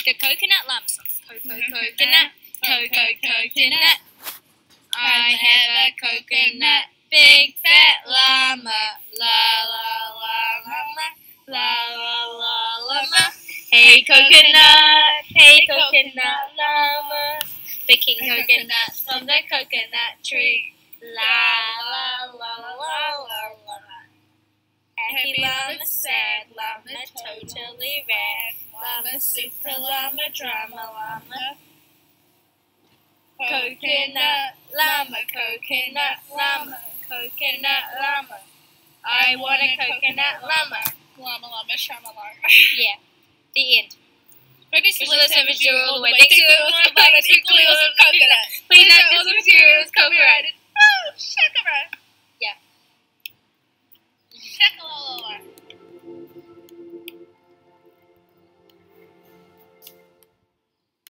The coconut llama song. Coconut, coconut. I have a coconut, big fat llama. La la la llama, la la la llama. Hey coconut llama, picking coconuts from the coconut tree. La la la la la llama. Happy llama, sad llama, totally rad. Llama, super llama, drama llama. Coconut llama, coconut llama, coconut llama. I want a coconut llama. Llama, llama, shama, llama. Yeah, the end. Maybe Visual service all the way. Thanks to Awesome Zjana equally awesome coconut. Please note this material is copyrighted. Oh, shakara. Yeah. Shakalala.